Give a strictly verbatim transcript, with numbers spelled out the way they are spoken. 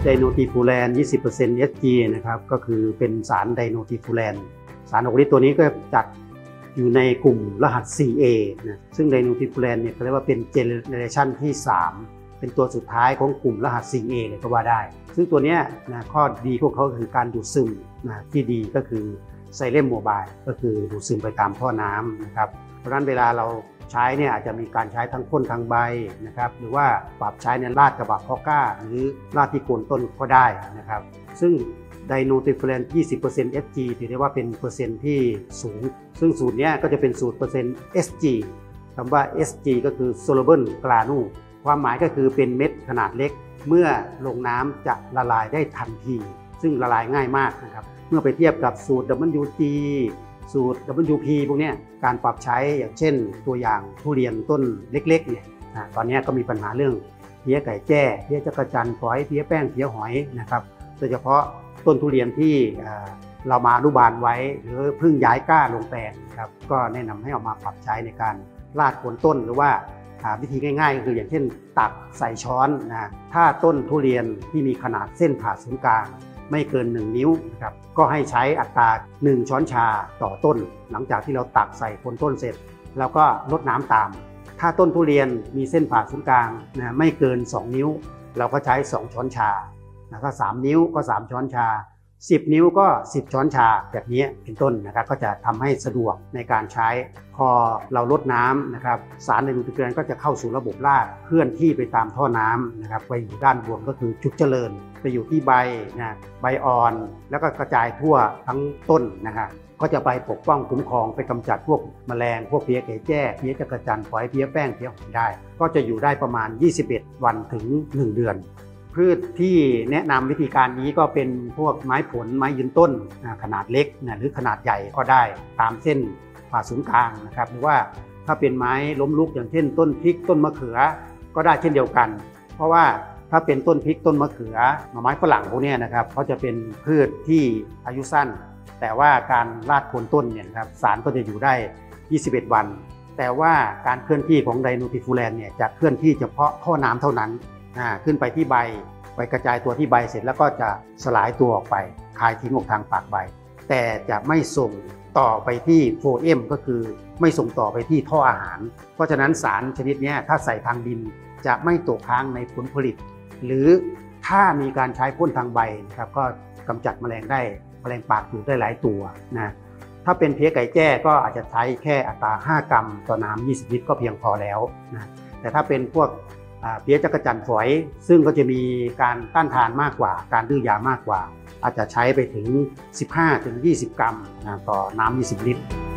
ไดโนทีฟูแลน ยี่สิบเปอร์เซ็นต์ เอส จี นะครับก็คือเป็นสารไดโนทีฟูแลนสารออกฤทธิ์ตัวนี้ก็จัดอยู่ในกลุ่มรหัส ซี เอ นะซึ่งไดโนทีฟูแลนเนี่ยเขาเรียกว่าเป็นเจเนเรชันที่สามเป็นตัวสุดท้ายของกลุ่มรหัส ซี เอ เลยก็ว่าได้ซึ่งตัวนี้นะข้อดีของเขาคือการดูดซึมนะที่ดีก็คือไซเลมโมบายก็คือดูดซึมไปตามท่อน้ำนะครับเพราะฉะนั้นเวลาเราใช้เนี่ยอาจจะมีการใช้ทั้งพ่นทางใบนะครับหรือว่าปรับใช้ในราดกระบะพอก้าหรือราดที่โคนต้นก็ได้นะครับซึ่งไดโนทีฟูแลน ยี่สิบเปอร์เซ็นต์ เอส จี ถือได้ว่าเป็นเปอร์เซ็นต์ที่สูงซึ่งสูตรนี้ก็จะเป็นสูตรเปอร์เซ็นต์ เอส จี คำว่า เอส จี ก็คือ soluble granule ความหมายก็คือเป็นเม็ดขนาดเล็กเมื่อลงน้ำจะละลายได้ทันทีซึ่งละลายง่ายมากนะครับเมื่อไปเทียบกับสูตร ดับเบิลยู จี สูตร ดับเบิลยู พี พวกนี้การปรับใช้อย่างเช่นตัวอย่างทุเรียนต้นเล็กๆเนี่ยนะตอนนี้ก็มีปัญหาเรื่องเพี้ยไก่แจ้เพี้ยจักรจันทร์ฝอยเพี้ยแป้งเพี้ยหอยนะครับโดยเฉพาะต้นทุเรียนที่เรามาอนุบาลไว้หรือเพิ่งย้ายก้าลงแปลงครับก็แนะนำให้เอามาปรับใช้ในการราดโคนต้นหรือว่าวิธีง่ายๆก็คืออย่างเช่นตักใส่ช้อนนะถ้าต้นทุเรียนที่มีขนาดเส้นผ่าศูนย์กลางไม่เกินหนึ่งนิ้วนะครับก็ให้ใช้อัตราหนึ่งช้อนชาต่อต้นหลังจากที่เราตักใส่โคนต้นเสร็จแล้วก็ลดน้ำตามถ้าต้นทุเรียนมีเส้นผ่าศูนย์กลางนะไม่เกินสองนิ้วเราก็ใช้สองช้อนชาถ้าสามนิ้วก็สามช้อนชาสิบนิ้วก็สิบช้อนชาแบบนี้เป็นต้นนะครับก็จะทำให้สะดวกในการใช้พอเราลดน้ำนะครับสารไดโนทีฟูแลนก็จะเข้าสู่ระบบรากเคลื่อนที่ไปตามท่อน้ำนะครับไปอยู่ด้านบนก็คือจุดเจริญไปอยู่ที่ใบนะใบอ่อนแล้วก็กระจายทั่วทั้งต้นนะครับก็จะไปปกป้องคุ้มครองไปกำจัดพวกแมลงพวกเพี้ยไก่แจ้เพี้ยจักรจันทร์ฝอยเพี้ยแป้งเพี้ยหอยได้ก็จะอยู่ได้ประมาณยี่สิบเอ็ดวันถึงหนึ่งเดือนพืชที่แนะนำวิธีการนี้ก็เป็นพวกไม้ผลไม้ยืนต้นขนาดเล็กหรือขนาดใหญ่ก็ได้ตามเส้นผ่าศูนย์กลางนะครับหรือว่าถ้าเป็นไม้ล้มลุกอย่างเช่นต้นพริกต้นมะเขือก็ได้เช่นเดียวกันเพราะว่าถ้าเป็นต้นพริกต้นมะเขือไม้ฝรั่งพวกนี้นะครับเขาจะเป็นพืชที่อายุสั้นแต่ว่าการราดโคนต้นเนี่ยครับสารก็จะอยู่ได้ยี่สิบเอ็ดวันแต่ว่าการเคลื่อนที่ของไดโนทีฟูแลนเนี่ยจะเคลื่อนที่เฉพาะท่อน้ำเท่านั้นขึ้นไปที่ใบไปกระจายตัวที่ใบเสร็จแล้วก็จะสลายตัวออกไปคายทิ้งออกทางปากใบแต่จะไม่ส่งต่อไปที่โฟเอมก็คือไม่ส่งต่อไปที่ท่ออาหารเพราะฉะนั้นสารชนิดนี้ถ้าใส่ทางดินจะไม่ตกค้างในผลผลิตหรือถ้ามีการใช้พ่นทางใบนะครับก็กำจัดแมลงได้แมลงปากดูดได้หลายตัวนะถ้าเป็นเพี้ยไก่แจ้ก็อาจจะใช้แค่อัตราห้ากรัมต่อน้ำยี่สิบลิตรก็เพียงพอแล้วนะแต่ถ้าเป็นพวกเพี้ยจักรจันทร์ฝอยซึ่งก็จะมีการต้านทานมากกว่าการดื้อยามากกว่าอาจจะใช้ไปถึง สิบห้าถึงยี่สิบ กรัมต่อน้ำยี่สิบลิตร